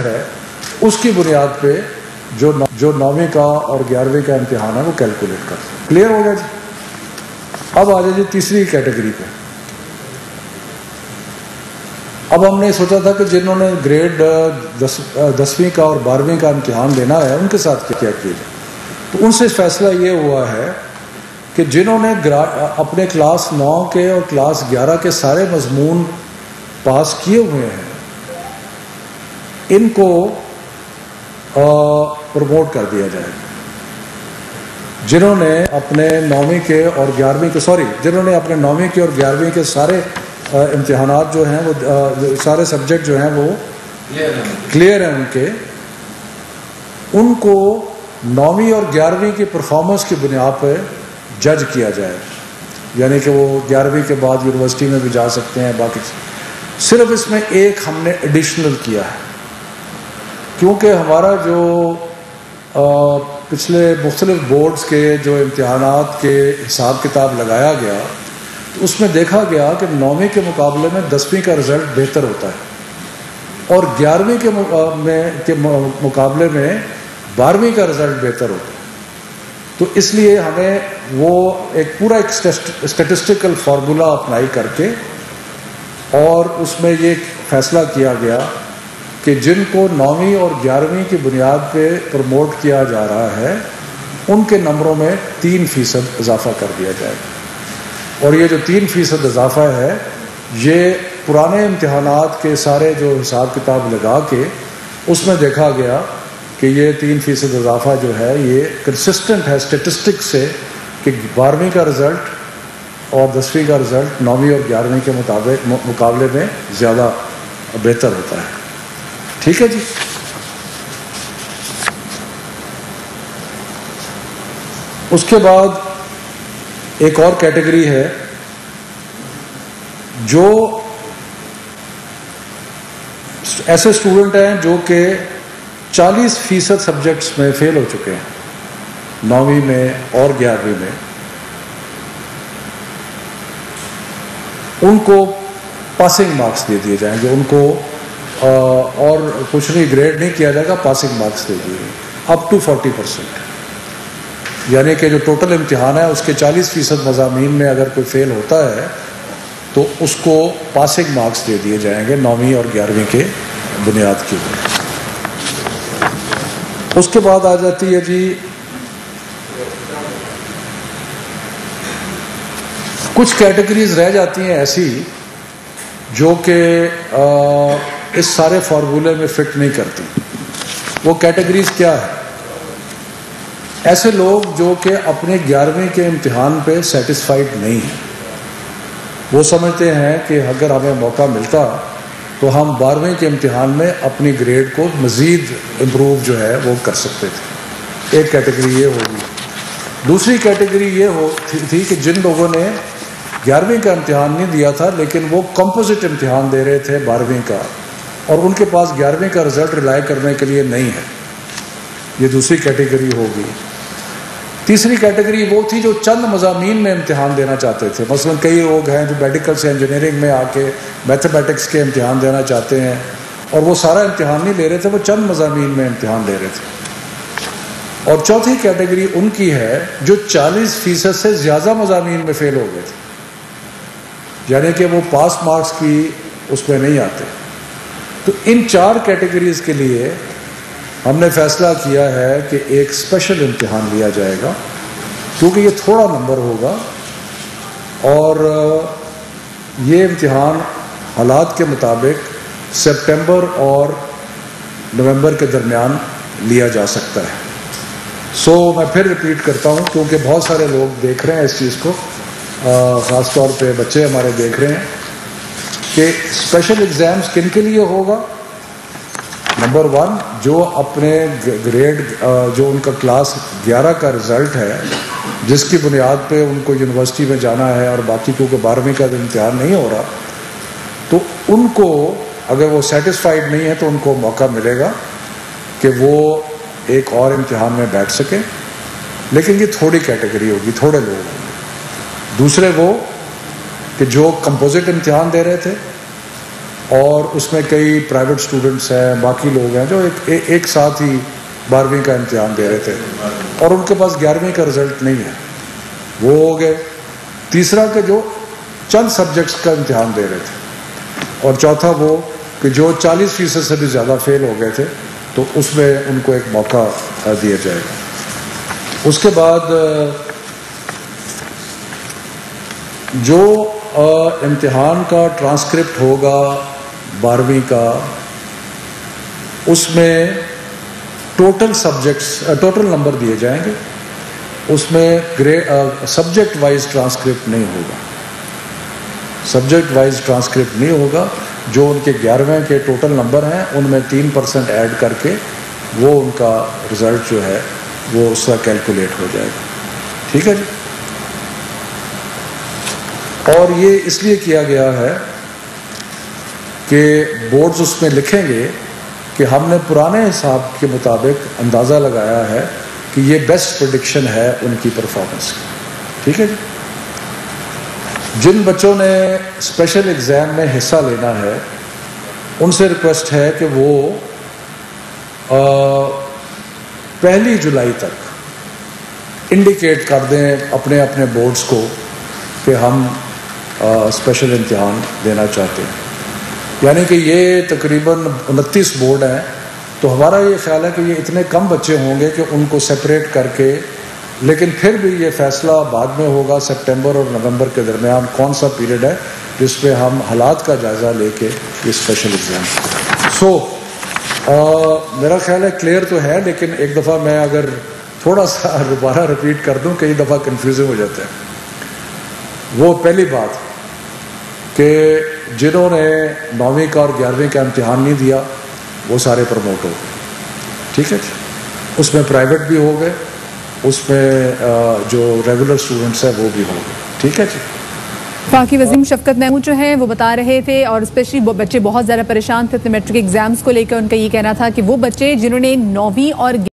ہے اس کی بنیاد پہ جو 9ویں کا اور 11ویں کا امتحان ہے وہ کیلکولیٹ کرتے ہیں. کلیئر ہو گیا جی؟ اب آ جائے جی تیسری کیٹیگری پہ. اب ہم نے سوچا تھا کہ جنہوں نے گریڈ 10ویں کا اور 12ویں کا امتحان دینا ہے ان کے ساتھ کیا کیا جائے. تو ان سے فیصلہ یہ ہوا ہے کہ جنہوں نے اپنے کلاس 9 کے اور کلاس 11 کے سارے مضمون پاس کیے ہوئے ہیں ان کو پروموٹ کر دیا جائے. جنہوں نے اپنے 9ویں کے اور 11ویں کے جنہوں نے اپنے 9ویں کے اور 11ویں کے سارے امتحانات جو ہیں وہ سارے سبجیکٹ جو ہیں وہ کلیئر ہیں ان کو 9ویں اور 11ویں کی پرفارمنس کی بنیاد پہ جج کیا جائے. یعنی کہ وہ 11ویں کے بعد یونیورسٹی میں بھی جا سکتے ہیں. باقی صرف اس میں ایک ہم نے ایڈیشنل کیا ہے کیونکہ ہمارا جو پچھلے مختلف بورڈز کے جو امتحانات کے حساب کتاب لگایا گیا تو اس میں دیکھا گیا کہ 9ویں کے مقابلے میں 10ویں کا رزلٹ بہتر ہوتا ہے اور 11ویں کے مقابلے میں 12ویں کا رزلٹ بہتر ہوتا ہے. تو اس لیے ہمیں وہ ایک پورا اسٹیٹسٹیکل فارمولا اپلائی کر کے اور اس میں یہ فیصلہ کیا گیا کہ جن کو 9ویں اور 11ویں کی بنیاد پہ پروموٹ کیا جا رہا ہے ان کے نمبروں میں 3% اضافہ کر دیا جائے گا. اور یہ جو 3% اضافہ ہے یہ پرانے امتحانات کے سارے جو حساب کتاب لگا کے اس میں دیکھا گیا کہ یہ 3% اضافہ جو ہے یہ کنسسٹنٹ ہے اسٹیٹسٹک سے کہ 12ویں کا رزلٹ اور 10ویں کا رزلٹ 9ویں اور 11ویں کے مقابلے میں زیادہ بہتر ہوتا ہے. ٹھیک ہے جی. اس کے بعد ایک اور کیٹیگری ہے جو ایسے اسٹوڈنٹ ہیں جو کہ 40% سبجیکٹس میں فیل ہو چکے ہیں 9ویں میں اور 11ویں میں. ان کو پاسنگ مارکس دے دیے جائیں گے. ان کو اور کچھ نہیں گریڈ نہیں کیا جائے گا, پاسنگ مارکس دے دیے گئے اپ ٹو 40%. یعنی کہ جو ٹوٹل امتحان ہے اس کے 40% مضامین میں اگر کوئی فیل ہوتا ہے تو اس کو پاسنگ مارکس دے دیے جائیں گے 9ویں اور 11ویں کے بنیاد کے اوپر. اس کے بعد آ جاتی ہے جی کچھ کیٹیگریز رہ جاتی ہیں ایسی جو کہ اس سارے فارمولے میں فٹ نہیں کرتی. وہ کیٹیگریز کیا ہے؟ ایسے لوگ جو کہ اپنے 11ویں کے امتحان پہ سیٹسفائیڈ نہیں ہیں. وہ سمجھتے ہیں کہ اگر ہمیں موقع ملتا تو ہم 12ویں کے امتحان میں اپنی گریڈ کو مزید امپروو جو ہے وہ کر سکتے تھے. ایک کیٹیگری یہ ہوگی. دوسری کیٹیگری یہ تھی کہ جن لوگوں نے 11ویں کا امتحان نہیں دیا تھا لیکن وہ کمپوزٹ امتحان دے رہے تھے 12ویں کا اور ان کے پاس 11ویں کا رزلٹ ریلائی کرنے کے لیے نہیں ہے. یہ دوسری کیٹیگری ہوگی. تیسری کیٹیگری وہ تھی جو چند مضامین میں امتحان دینا چاہتے تھے. مثلا کئی لوگ ہیں جو میڈیکل سے انجینئرنگ میں آ کے میتھمیٹکس کے امتحان دینا چاہتے ہیں اور وہ سارا امتحان نہیں لے رہے تھے, وہ چند مضامین میں امتحان لے رہے تھے. اور چوتھی کیٹیگری ان کی ہے جو 40% سے زیادہ مضامین میں فیل ہو گئے تھے, یعنی کہ وہ پاس مارکس کی اس میں نہیں آتے. تو ان 4 کیٹیگریز کے لیے ہم نے فیصلہ کیا ہے کہ ایک اسپیشل امتحان لیا جائے گا کیونکہ یہ تھوڑا نمبر ہوگا اور یہ امتحان حالات کے مطابق سپٹمبر اور نومبر کے درمیان لیا جا سکتا ہے. میں پھر ریپیٹ کرتا ہوں کیونکہ بہت سارے لوگ دیکھ رہے ہیں اس چیز کو, خاص طور پہ بچے ہمارے دیکھ رہے ہیں کہ اسپیشل ایگزامز کن کے لیے ہوگا. نمبر 1 جو اپنے گریڈ جو ان کا کلاس 11 کا رزلٹ ہے جس کی بنیاد پہ ان کو یونیورسٹی میں جانا ہے اور باقی کیونکہ 12ویں کا امتحان نہیں ہو رہا تو ان کو اگر وہ سیٹسفائیڈ نہیں ہے تو ان کو موقع ملے گا کہ وہ ایک اور امتحان میں بیٹھ سکیں. لیکن یہ تھوڑی کیٹیگری ہوگی, تھوڑے لوگ ہوں گے. دوسرے وہ کہ جو کمپوزٹ امتحان دے رہے تھے اور اس میں کئی پرائیویٹ اسٹوڈنٹس ہیں، باقی لوگ ہیں جو ایک ساتھ ہی 12ویں کا امتحان دے رہے تھے اور ان کے پاس 11ویں کا رزلٹ نہیں ہے، وہ ہو گئے۔ تیسرا کہ جو چند سبجیکٹس کا امتحان دے رہے تھے، اور چوتھا وہ کہ جو 40% سے بھی زیادہ فیل ہو گئے تھے تو اس میں ان کو ایک موقع دیا جائے گا۔ اس کے بعد جو امتحان کا ٹرانسکرپٹ ہوگا 12ویں کا، اس میں ٹوٹل نمبر دیے جائیں گے، اس میں سبجیکٹ وائز ٹرانسکرپٹ نہیں ہوگا، سبجیکٹ وائز ٹرانسکرپٹ نہیں ہوگا۔ جو ان کے 11ویں کے ٹوٹل نمبر ہیں ان میں 3% ایڈ کر کے وہ ان کا رزلٹ جو ہے وہ اس کا کیلکولیٹ ہو جائے گا، ٹھیک ہے جی۔ اور یہ اس لیے کیا گیا ہے کہ بورڈز اس میں لکھیں گے کہ ہم نے پرانے حساب کے مطابق اندازہ لگایا ہے کہ یہ بیسٹ پریڈکشن ہے ان کی پرفارمنس کی، ٹھیک ہے جی۔ جن بچوں نے اسپیشل ایگزام میں حصہ لینا ہے ان سے ریکویسٹ ہے کہ وہ 1 جولائی تک انڈیکیٹ کر دیں اپنے اپنے بورڈز کو کہ ہم اسپیشل امتحان دینا چاہتے ہیں۔ یعنی کہ یہ تقریباً 29 بورڈ ہیں، تو ہمارا یہ خیال ہے کہ یہ اتنے کم بچے ہوں گے کہ ان کو سپریٹ کر کے، لیکن پھر بھی یہ فیصلہ بعد میں ہوگا سپٹمبر اور نومبر کے درمیان کون سا پیریڈ ہے جس پہ ہم حالات کا جائزہ لے کے یہ اسپیشل ایگزام۔ میرا خیال ہے کلیئر تو ہے، لیکن ایک دفعہ میں اگر تھوڑا سا دوبارہ رپیٹ کر دوں، کئی دفعہ کنفیوزنگ ہو جاتا ہے۔ وہ پہلی بات کہ جنہوں نے 9ویں کا اور 11ویں کا امتحان نہیں دیا وہ سارے پروموٹ ہو گئے، ٹھیک ہے جی۔ اس میں پرائیویٹ بھی ہو گئے، اس میں جو ریگولر اسٹوڈنٹس ہیں وہ بھی ہو گئے، ٹھیک ہے جی۔ وفاقی وزیر شفقت محمود جو ہیں وہ بتا رہے تھے، اور اسپیشلی وہ بچے بہت زیادہ پریشان تھے اپنے میٹرک ایگزامز کو لے کر۔ ان کا یہ کہنا تھا کہ وہ بچے جنہوں نے 9ویں اور